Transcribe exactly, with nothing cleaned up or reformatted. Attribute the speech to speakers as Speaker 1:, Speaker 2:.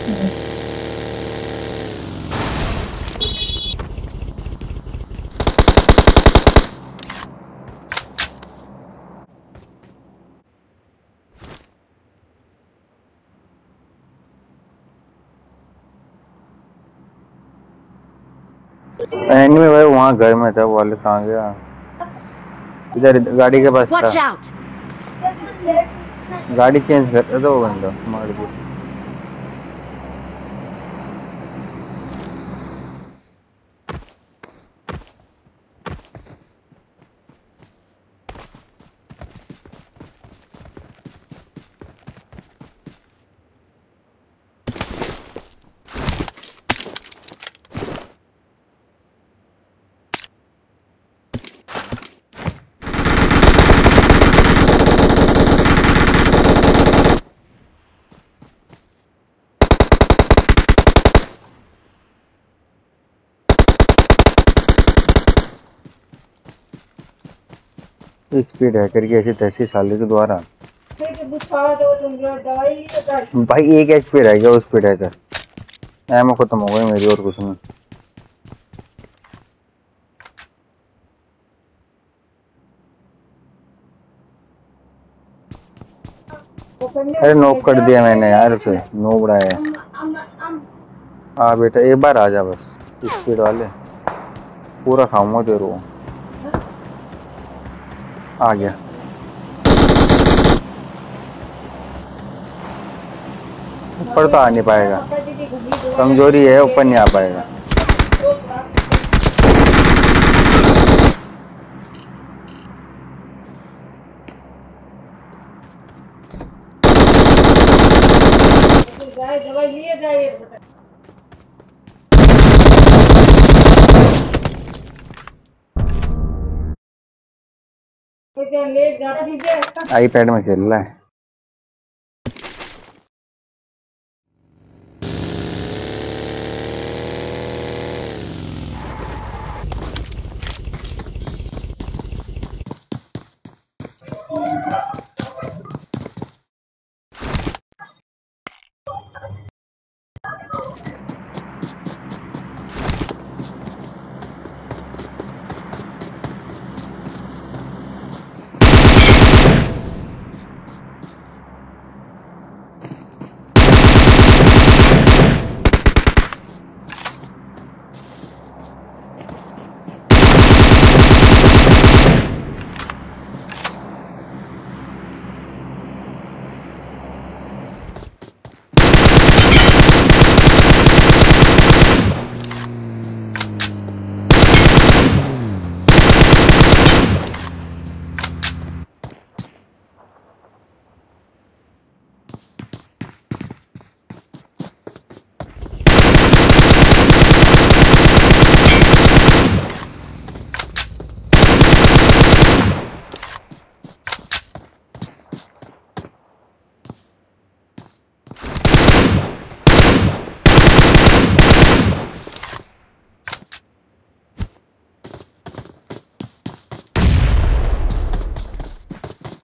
Speaker 1: Anime भाई वहाँ घर में था, वो वाले कहाँ गया? इधर गाड़ी के पास था। गाड़ी चेंज करता था वो बंदा, मार दिया। स्पीड है करके ऐसी तैसी साले के द्वारा भाई एक एच पी रह गया उस स्पीड है। एमो खत्म हो गई मेरी और कुछ नहीं। अरे नॉक कर दिया मैंने यार उसे, नो बड़ा है। हाँ बेटा एक बार आ जा बस, स्पीड वाले पूरा खाऊंगा तेरे को। आ गया। ऊपर तो आ नहीं पाएगा, कमजोरी है, ऊपर नहीं आ पाएगा। आईपैड में खेल रहा है।